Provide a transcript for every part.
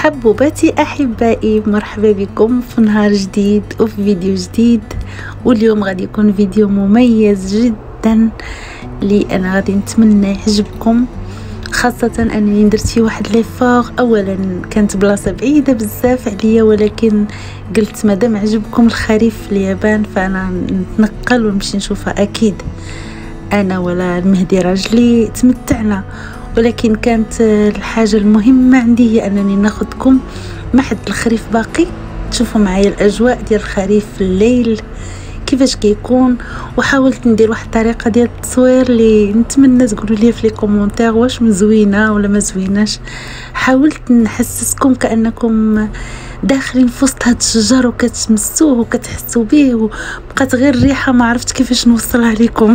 حبوباتي احبائي، مرحبا بكم في نهار جديد وفي فيديو جديد. واليوم غادي يكون فيديو مميز جدا اللي انا غادي نتمنى يعجبكم، خاصه انني درت فيه واحد ليفور. اولا كانت بلاصه بعيده بزاف عليا، ولكن قلت مادام عجبكم الخريف في اليابان فانا نتنقل ونمشي نشوفها. اكيد انا ولا المهدي راجلي تمتعنا، ولكن كانت الحاجه المهمه عندي هي انني ناخذكم مع حد الخريف باقي، تشوفوا معايا الاجواء ديال الخريف في الليل كيفاش كيكون. وحاولت ندير واحد الطريقه ديال التصوير اللي نتمنى تقولوا لي في لي كومونتير واش مزوينه ولا ما زويناش. حاولت نحسسكم كانكم داخلين في وسط هاد الشجر وكتمسوه وكتحسوا به، وبقات غير الريحه ما عرفت كيفاش نوصلها لكم.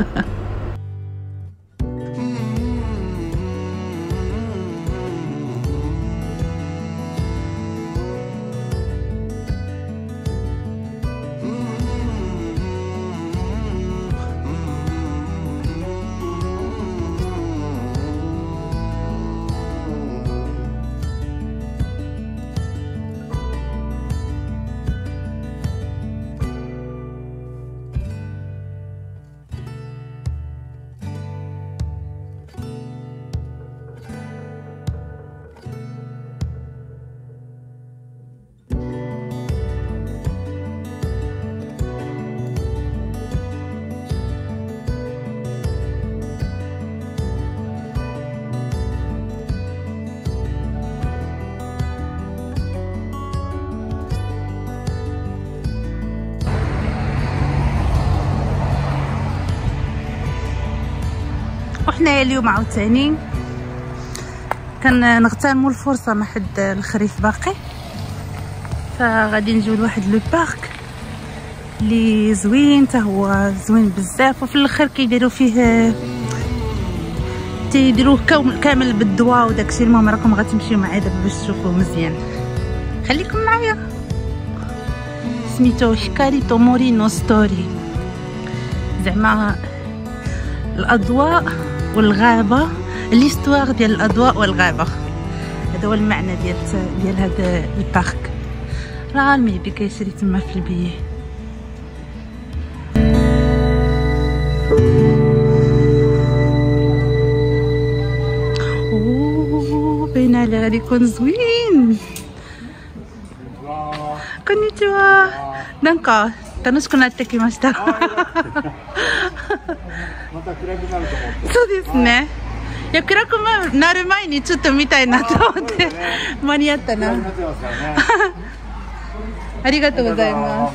وحنا اليوم عاوتاني كنغتنموا الفرصه مع حد الخريف باقي، فغادي نجيو لواحد لو بارك اللي زوين، حتى هو زوين بزاف، وفي الاخر كيديروا فيه تيديروه كامل بالضواء وداكشي. المهم راكم غتمشيو معايا دابا باش تشوفوه مزيان، خليكم معايا. سميتو هيكاري توموري نو ستوري، زعما الاضواء والغابه، ليستوار ديال الاضواء والغابه، هذا هو المعنى ديال هذا البارك. راه المهدي كيشري تما في البيه. باين عليه غادي يكون زوين. كونيتشوا دانكا تانوشكو ناtte kimashita. そうですね。いや、暗くなる前にちょっと見たいなと思って間に合ったな。ありがとうございます。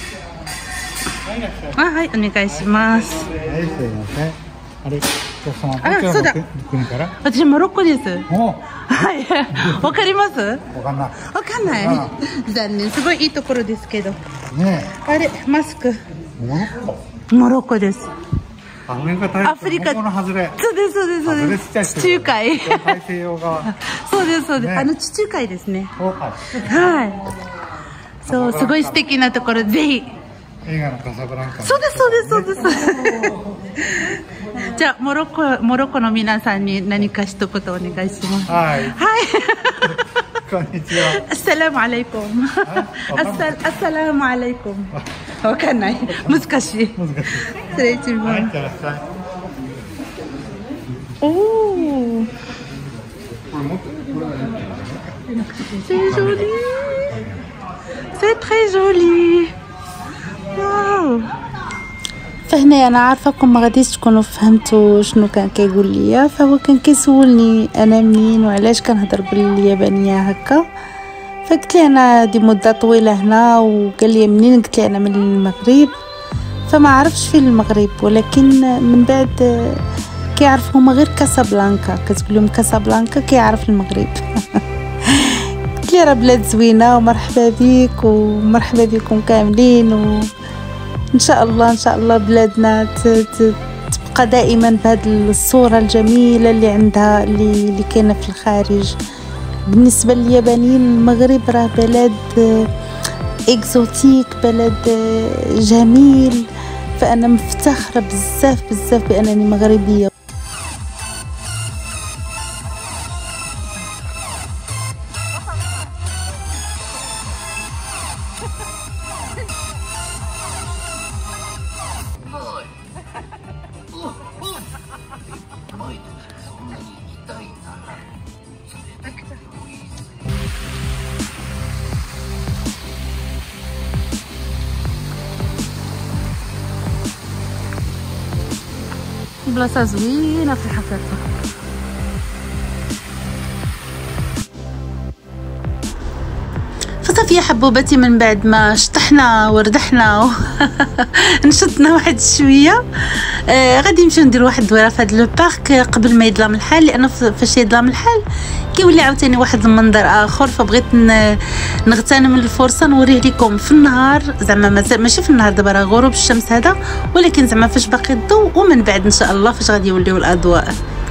あ、はい、お願いします。 はい、すいません。あれ、 あ、そうだ。 国から。 私モロッコです。はい。わかります？ わかんない。 わかんない。残念。すごいいいところですけど。 ねあれ、マスク。 モロッコ。 モロッコです。 アフリカの外れ。 そうですそうですそうです。地中海。 大西洋側。 そうですそうです。地中海ですね。はい。そう、すごい素敵なところ、ぜひ。 映画のカサブランカ。 そうですそうですそうです。じゃあモロッコの皆さんに何か一言お願いします。はい。はい。 こんにちは。 アッサラムアライコム。アッサラムアライコム。わかんない。難しい。失礼します。おお。C'est joli. C'est très joli. واو. فهنا انا عارفاكم ما غاديش تكونوا فهمتوا شنو كان كيقول ليا، فهو كان كيسولني انا منين وعلاش كنهضر باليابانيه هكا. فقلت لي انا دي مده طويله هنا، وقال لي منين، قلت لي انا من المغرب. فما عرفش فين المغرب، ولكن من بعد كيعرف هما غير كاسابلانكا، كتقول لهم كاسابلانكا كيعرف المغرب. قلت لي راه بلاد زوينه ومرحبا بيك ومرحبا بكم كاملين، وان شاء الله بلادنا تبقى دائما بهذه الصوره الجميله اللي عندها اللي كاينه في الخارج. بالنسبه لليابانيين المغرب راه بلد اكزوتيك، بلد جميل، فانا مفتخره بزاف بانني مغربيه. بلاصه زوينه في الحقيقه. فصافي يا حبوباتي، من بعد ما شطحنا وردحنا نشطنا واحد شويه، غادي نمشيو ندير واحد الدويره في هذا لو بارك قبل ما يظلم الحال، لان فاش يظلم الحال كيولي عاوتاني واحد المنظر اخر. فبغيت نغتنم الفرصه نوريه لكم في النهار، زعما ماشي في النهار دابا راه غروب الشمس هذا، ولكن زعما فاش باقي الضوء، ومن بعد ان شاء الله فاش غادي يوليو الاضواء.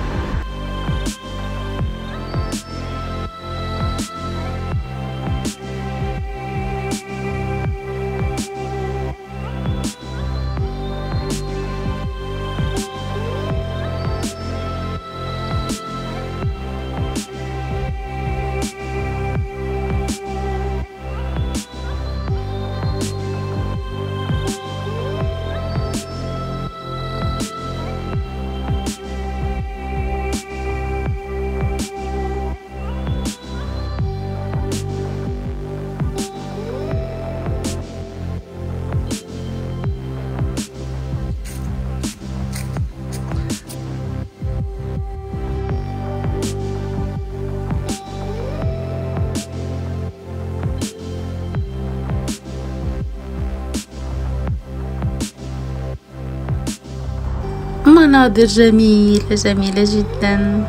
مناظر جميلة جميلة جدا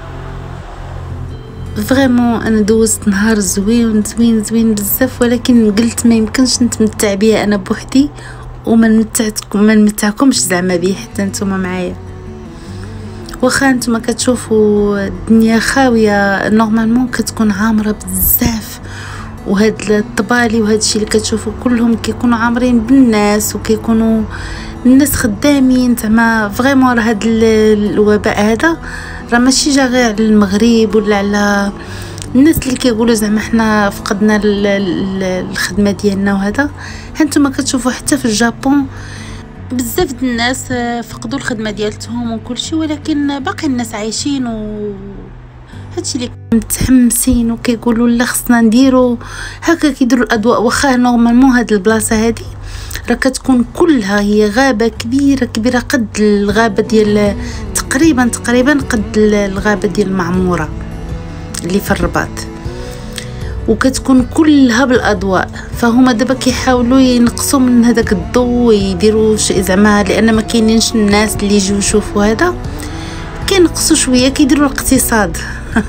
فريمون. انا دوزت نهار زوين زوين زوين بزاف، ولكن قلت ما يمكنش نتمتع بيا انا بوحدي وما نمتعكمش زعما بيه حتى نتوما معايا. واخا نتوما كتشوفوا الدنيا خاويه، نورمالمون كتكون عامره بزاف، وهاد الطبالي وهاد الشيء اللي كتشوفوا كلهم كيكونوا عامرين بالناس، وكيكونوا الناس خدامين زعما فريمون. راه هاد الوباء هذا راه ماشي جا غير على المغرب ولا على الناس اللي كيقولوا زعما حنا فقدنا الخدمه ديالنا وهذا. هانتوما كتشوفوا حتى في اليابان بزاف د الناس فقدوا الخدمه ديالتهم وكل شيء، ولكن باقي الناس عايشين و هادشي اللي متحمسين وكيقولوا لا خصنا نديروا هكا، كيديروا الاضواء. واخا نورمالمون هاد البلاصه هادي راه كتكون كلها هي غابه كبيره كبيره قد الغابه ديال تقريبا قد الغابه ديال المعموره اللي في الرباط، وكتكون كلها بالاضواء. فهما دابا كيحاولوا ينقصوا من هذاك الضوء ويديروا زعما، لان ما كاينينش الناس اللي يجيو يشوفوا هذا، كينقصوا شويه كيديروا الاقتصاد.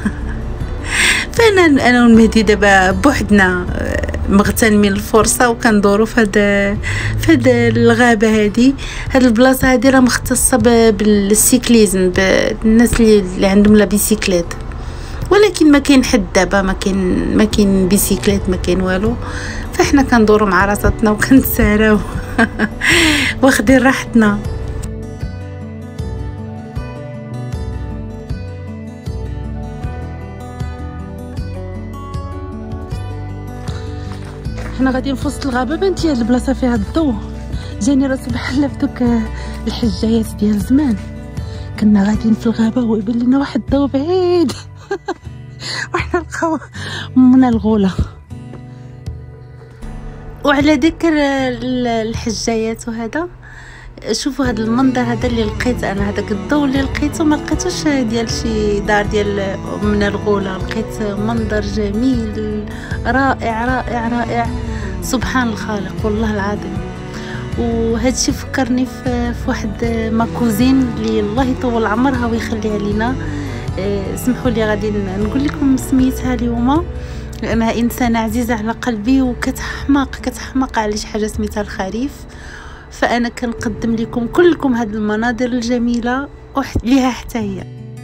فانا والمهدي دابا بوحدنا مغتنمين الفرصه وكندوروا في هذا الغابه هذه. هاد البلاصه هذه راه مختصه بالسيكليزم، بالناس اللي عندهم لا بيسيكليت، ولكن ما كاين حد دابا، ما كاين بيسيكليت، ما كاين والو. فاحنا كندوروا مع راساتنا وكنتساراو واخدين راحتنا. حنا غاديين في وسط الغابه، بنتي هاد البلاصه فيها الضوء. جاني راسي بحال في دوك الحجايات ديال زمان، كنا غاديين في الغابه ويبان لنا واحد الضوء بعيد وحنا لقاو من الغوله. وعلى ذكر الحجايات وهذا، شوفوا هذا المنظر هذا اللي لقيت انا، هذاك الضوء اللي لقيته ما لقيتوش ديال شي دار ديال من الغوله، لقيت منظر جميل رائع رائع رائع، سبحان الخالق والله العظيم. وهذا الشيء فكرني في واحد ماكوزين اللي الله يطول عمرها ويخليها علينا. سمحوا لي غادي نقول لكم سميتها اليوم، لانها انسانه عزيزه على قلبي وكتحماق على شي حاجه سميتها الخريف. فانا كنقدم لكم كلكم هذه المناظر الجميله ليها حتى هي.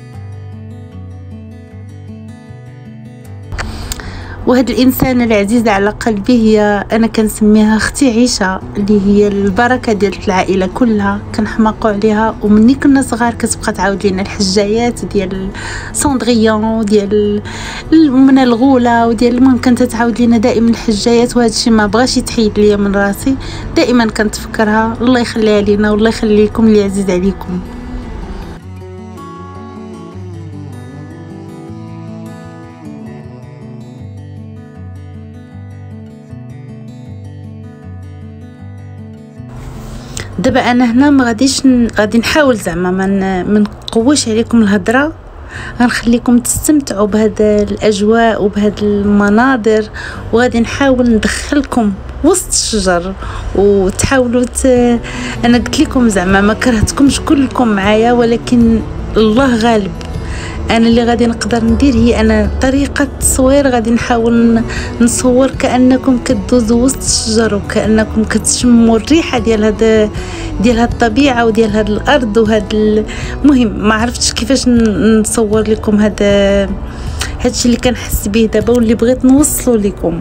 وهاد الانسانه العزيزه على قلبي هي انا كنسميها اختي عيشه، اللي هي البركه ديال العائله كلها، كنحماقوا عليها. ومني كنا صغار كتبقى تعاود لنا الحجايات ديال سوندغيون ديال من الغوله وديال، المهم كانت تعاود لنا دائما الحجايات. وهذا الشيء ما بغاش يتحيد ليا من راسي، دائما كنتفكرها. الله يخليها لينا والله يخلي لكم اللي عزيز عليكم. دابا انا هنا ما غاديش غادي نحاول زعما ما نقويش عليكم الهضره، غنخليكم تستمتعوا بهاد الاجواء وبهاد المناظر، وغادي نحاول ندخلكم وسط الشجر وتحاولوا انا قلت لكم زعما ما كرهتكمش كلكم معايا، ولكن الله غالب. انا اللي غادي نقدر ندير هي انا طريقه التصوير غادي نحاول نصور كانكم كدوزوا وسط الشجر وكانكم كتشموا الريحه ديال هاد الطبيعه وديال هاد الارض المهم ما عرفتش كيفاش نصور لكم هادشي اللي كنحس به دابا واللي بغيت نوصلو لكم.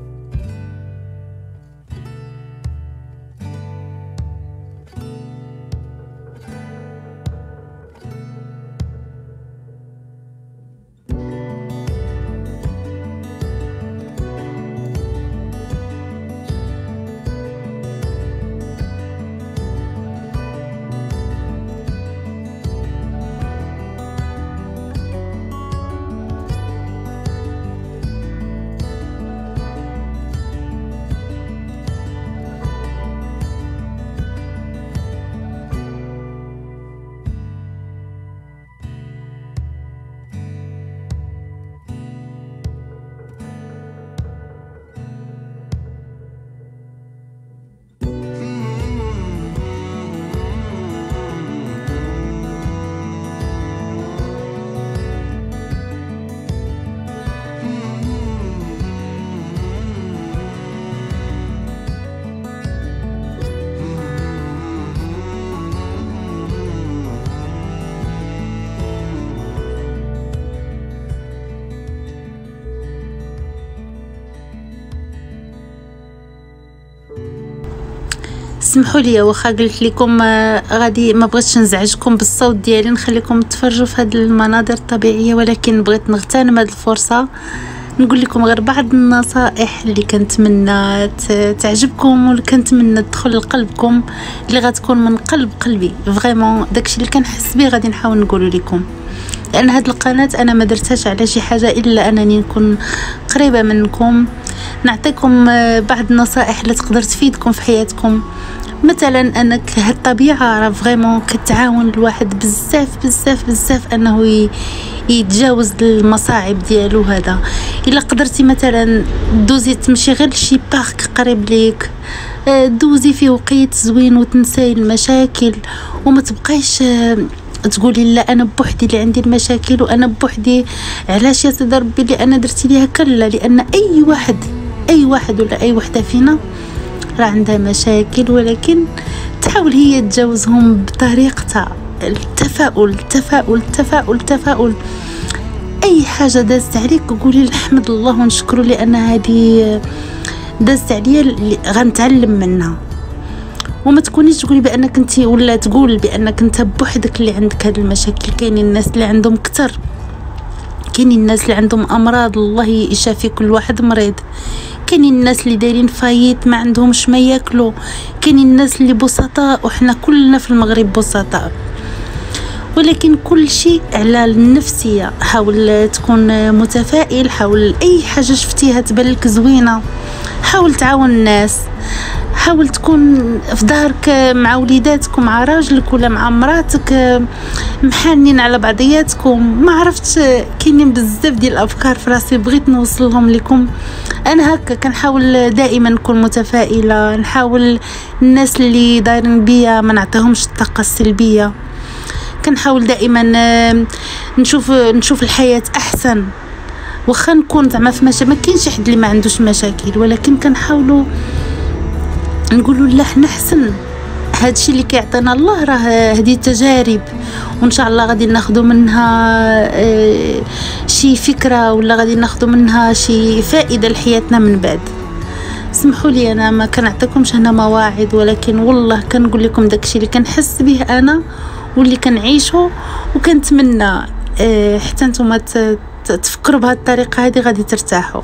سمحوا لي واخا قلت لكم غادي ما بغيتش نزعجكم بالصوت ديالي، نخليكم تفرجوا في هذه المناظر الطبيعيه، ولكن بغيت نغتنم هذه الفرصه نقول لكم غير بعض النصائح اللي كنتمنى تعجبكم واللي كنتمنى تدخل لقلبكم، اللي غتكون من قلبي فريمون داكشي اللي كنحس به غادي نحاول نقول لكم. لان هذه القناه انا ما درتهاش على شي حاجه الا انني نكون قريبه منكم، نعطيكم بعض النصائح اللي تقدر تفيدكم في حياتكم. مثلا انك هاد الطبيعه راه فريمون كتعاون الواحد بزاف بزاف بزاف انه يتجاوز المصاعب ديالو. هذا الا قدرتي مثلا دوزي تمشي غير لشي بارك قريب ليك، دوزي فيه وقيت زوين وتنساي المشاكل وما تبقايش تقولي لا انا بوحدي اللي عندي المشاكل وانا بوحدي، علاش يا سيدي ربي اللي انا درتي ليها؟ كلا، لان اي واحد ولا اي وحده فينا راه عندها مشاكل، ولكن تحاول هي تجاوزهم بطريقتها. التفاؤل التفاؤل التفاؤل التفاؤل، اي حاجه دازت عليك قولي الحمد الله ونشكره، لان هذه دازت عليا غنتعلم منها. وما تكونيش تقولي بانك انت ولا تقول بانك انت بوحدك اللي عندك هذه المشاكل. كاينين الناس اللي عندهم كتر، كاينين الناس اللي عندهم امراض الله يشافي كل واحد مريض، كاينين الناس اللي دايرين فايت ما عندهمش ما ياكلوا، كاينين الناس اللي بسطاء وحنا كلنا في المغرب بسطاء. ولكن كل شيء على النفسيه. حاول تكون متفائل، حاول اي حاجه شفتيها تبان لك زوينه حاول تعاون الناس، حاول تكون في دارك مع وليداتكم مع راجلك ولا مع مراتك محانين على بعضياتكم. ما عرفتش كاينين بزاف ديال الافكار في راسي بغيت نوصلهم لكم. انا هكا كنحاول دائما نكون متفائله، نحاول الناس اللي دايرين بيا ما نعطيهمش الطاقه السلبيه، كنحاول دائما نشوف الحياه احسن. واخا نكون زعما في ما كاينش حد اللي ما عندوش مشاكل، ولكن كنحاولوا نقولوا لا حنا احسن. هادشي اللي كيعطينا الله راه هذه تجارب، وان شاء الله غادي ناخذوا منها شي فكره ولا غادي ناخذوا منها شي فائده لحياتنا من بعد. سمحوا لي انا ما كنعطيكمش هنا مواعظ، ولكن والله كنقول لكم داكشي اللي كنحس به انا واللي كنعيشه، وكنتمنى حتى نتوما تفكروا بهذه الطريقه هذه غادي ترتاحوا.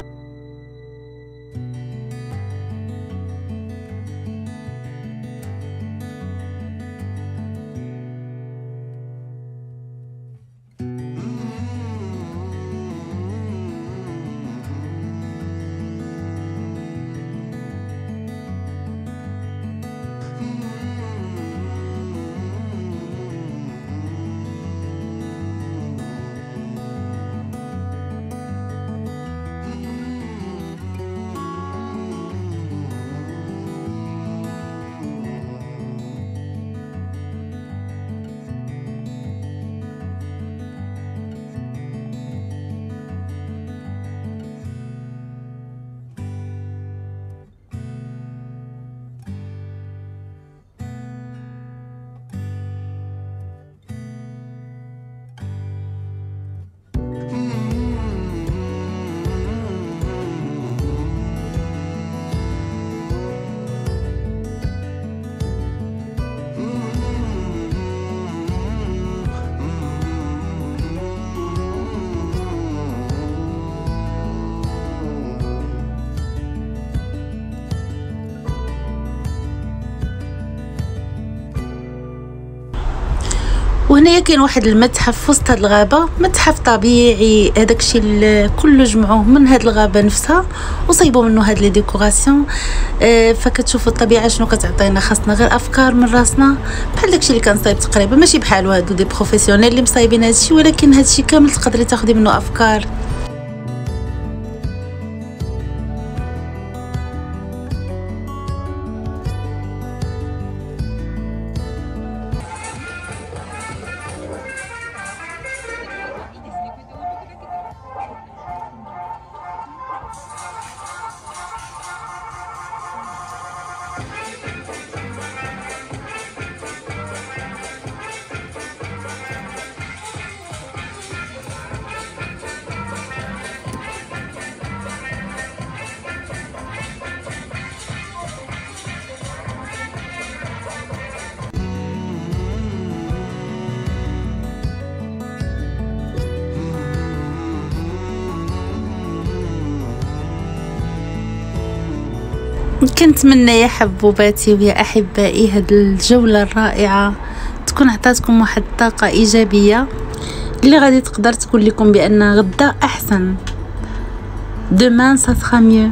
وهنايا كاين واحد المتحف في وسط هاد الغابه، متحف طبيعي. هذاك الشيء كله جمعوه من هاد الغابه نفسها وصيبوا منه هاد لي ديكوراسيون. فكتشوفوا الطبيعه شنو كتعطينا، خاصنا غير افكار من راسنا بحال داكشي اللي كنصايب تقريبا، ماشي بحال هادو دي بروفيسيونيل اللي مصايبين هادشي، ولكن هادشي كامل تقدري تاخدي منه افكار. كنتمنى يا حبوباتي ويا احبائي هاد الجوله الرائعه تكون عطاتكم واحد الطاقه ايجابيه اللي غادي تقدر تقول لكم بان غدا احسن. demain ça sera mieux.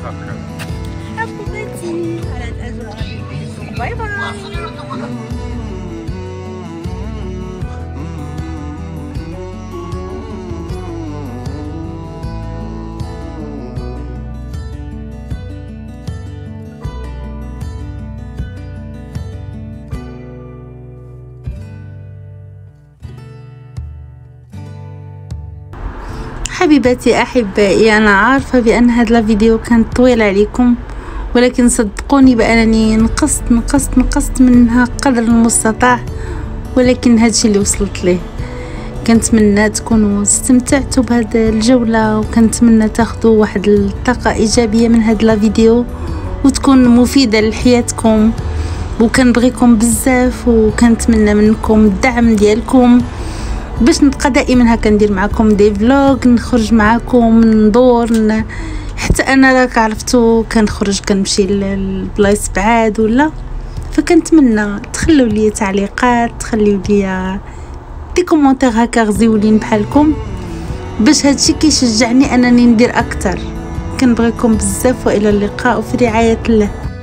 حبيبتي على الاجواء غادي باي باي. حبيباتي احبائي، انا عارفه بان هذا الفيديو كان طويل عليكم، ولكن صدقوني بانني نقصت منها قدر المستطاع، ولكن هادشي اللي وصلت ليه. كنتمنى تكونوا استمتعتوا بهذه الجوله، وكنتمنى تاخذوا واحد الطاقه ايجابيه من هذا الفيديو وتكون مفيده لحياتكم، وكنبغيكم بزاف، وكنتمنى منكم الدعم ديالكم باش نبقى دائما هكا ندير معكم دي فلوغ، نخرج معكم، ندور، حتى انا راك عرفتوا كنخرج كنمشي لبلايص بعاد ولا، فكنتمنى تخلوا لي تعليقات، تخليوا لي دي كومونتير هكا غزيولين بحالكم، باش هادشي كيشجعني انني ندير اكثر. كنبغيكم بزاف، والى اللقاء في رعاية الله.